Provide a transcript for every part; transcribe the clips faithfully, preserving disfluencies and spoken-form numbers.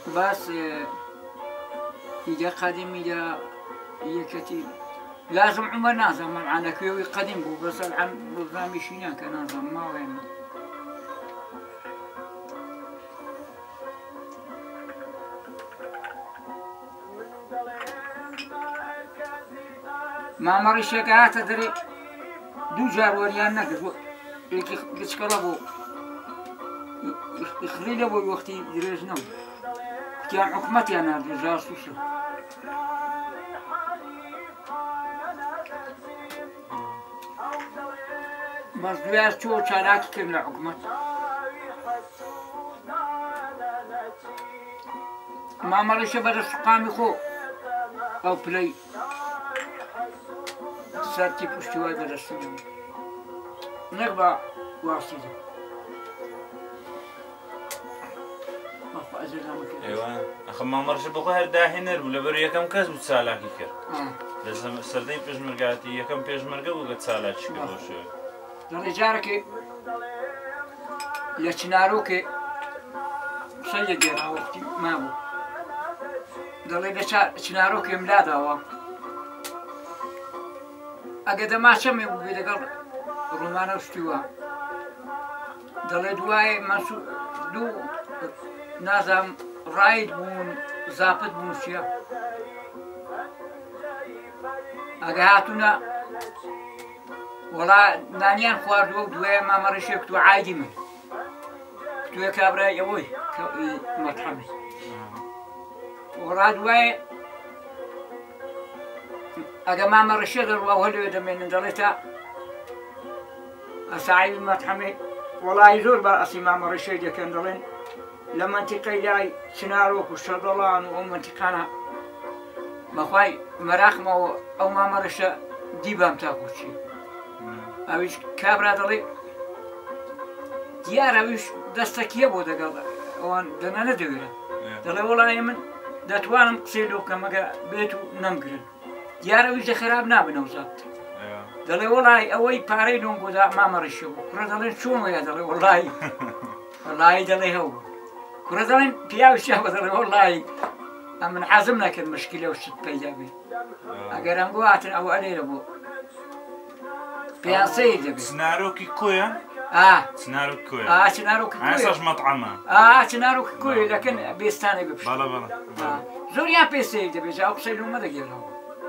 بس يجا قديم يجا يكتي لازم عمر نازم معنا كيوي قديم بو بس العن نظام شينا كان نظام ما وين ما مري شكاات تدري دو جار وريانا كذو يكشكلبو يخلي له وقتي يرجنو كان حكمتي أنا جاسوس بس دوياس شو شارك كم الحكمة ما مرش بدرس قامي خو أو بلاي سرتي بشتوي بدرس نقبع واسيد ايوه اخ ما مرش بقهر داهنر ولا بري كم كاس بتسالاكي كر اه لازم سردين بيجمرغاتي كم بيجمرغا وقت سالات شكلو شو درجارك لشناروك سيدي وقتي ما بو دلي بشا شناروك ملادا وا اجد ما شمي بيدقل رومانو استوا دلي دواي مسو دو نظام رايد بون زابط بون شيا اجهاتنا ولا نانيان خواردو دوي ما مرشك تو عادي من تو كابرا يوي مطحمي ولا دوي اجا ما مرشك وهلو دمين دلتا اسعي مطحمي ولا يزور بأسي ما مرشك كان دلين لما انتقي لاي سناروك والشرطلان وام انتقانا ما خواي مراخمة او ما مرش ديبام تاكو شي اويش كابرا دلي ديار اويش دستك يبو دقل وان دنا ندويره دلي والله يمن داتوانم قصيلو كما بيتو نمقرن ديار اويش خراب نابنا وزابت دلي والله اوي باري دونقو دا ما مرشو كرا دلي شونو يا دلي والله والله دلي هو كرا دلي بياو شابه دلي والله من عزمنا كل مشكلة وشت بيجابي أجر أنقواتن أو أدير أبو بيانسي جبي سناروكي كويا آه سناروكي كويا آه سناروكي كويا عايش مطعمه آه سناروكي كويا لكن بيستاني ببش بلا بلا آه زوريا بيسي جبي جاوب سيلو ما دقيقه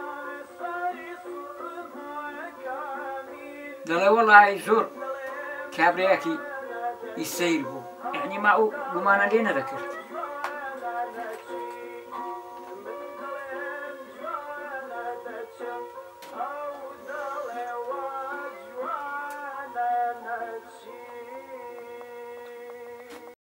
دلي والله زور كابرياكي يسيربو يعني ما هو وما أنا لينا ذكرت